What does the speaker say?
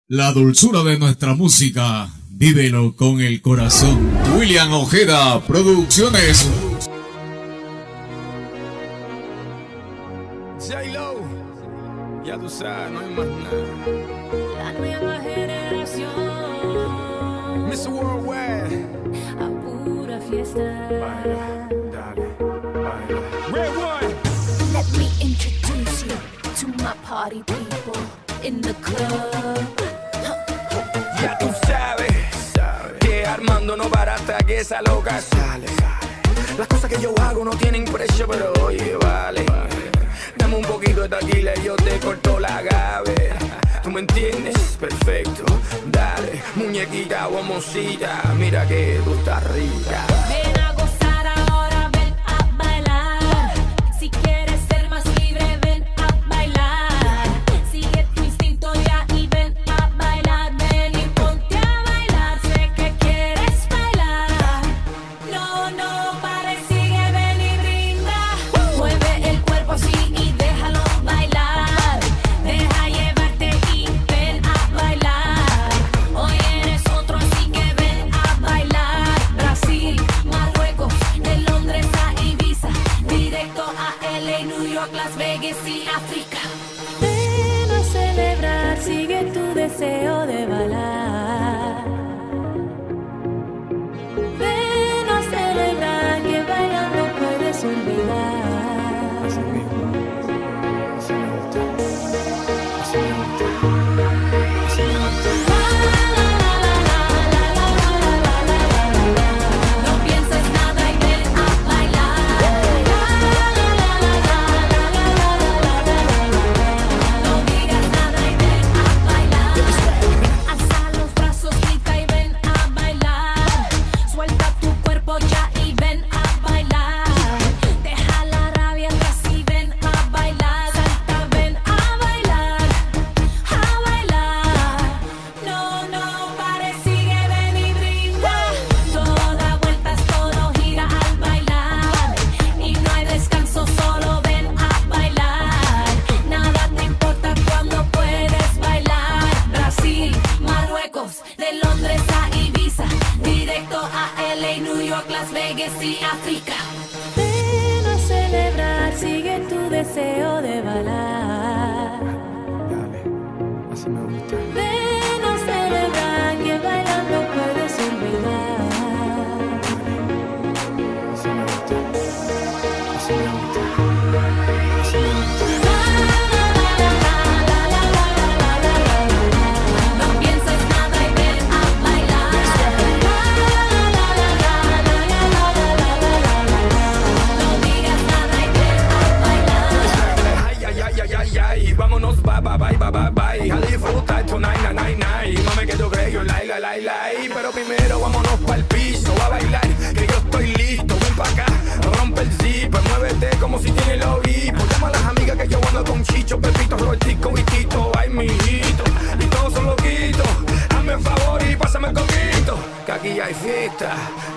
La dulzura de nuestra música, vívelo con el corazón. William Ojeda Producciones. J-Lo, ya tú sabes, no hay más nada. La nueva generación, Mr. Worldwide, a pura fiesta. baila, dale, baila. Red One, Let me introduce you to my party people in the club. ya tú sabes que Armando no para hasta que esa loca sale. Las cosas que yo hago no tienen precio, pero oye, vale. Dame un poquito de tequila y yo te corto la agave. ¿Tú me entiendes? Perfecto. Dale, muñequita o mocita, mira que tú estás rica. Ven a gozar ahora, ven a bailar. Si quieres ser más libre, ven a bailar. Sigue tu instinto ya y ven a bailar. Ven y ponte a bailar, sé que quieres bailar. No, no pares, sigue, ven y brinda. Mueve el cuerpo así y déjalo bailar. Deja llevarte y ven a bailar. Hoy eres otro, así que ven a bailar. Brasil, Marruecos, de Londres a Ibiza, directo a LA, New York, Las Vegas y África. Ven a celebrar, sigue tu deseo de bailar. Ven a celebrar que bailando puedes olvidar. Así mismo, así me gusta, así me gusta, así me gusta. No pienses nada y ven a bailar. No digas nada y ven a bailar. Alza los brazos, grita y ven a bailar. Suelta tu cuerpo ya y ven a bailar. Deja la rabia atrás y ven a bailar. Salta, ven a bailar. A bailar. No, no pares, sigue, ven y brinda. Todo da vueltas, todo gira al bailar. Y no hay descanso, solo ven a bailar. Nada te importa cuando puedes bailar. Brasil, Marruecos, de Londres a Ibiza, directo a LA, New York, Las Vegas y África. Ven a celebrar, sigue tu deseo de bailar. Dale, así me gusta. Ven a celebrar que bailando puedes olvidar. Así me gusta, así me gusta, así me gusta. No pienses nada y ven a bailar. No digas nada y ven a bailar. Ay, ay, ay, ay, ay, ay, vámonos, bye, bye, bye, bye, bye, bye. A disfrutar tonight, night, night, night. Mami, que yo creo, like, like, like. Pero primero vámonos pa'l piso a bailar, que yo estoy listo. Ven pa' acá, rompe el zipper, muévete como si tiene el oído. Llama a las amigas que yo ando con Chicho, Pepito, Robertico y Tito. Ay, mijito, y todos son loquitos. Hazme un favor y pásame el coquito, que aquí hay fiesta.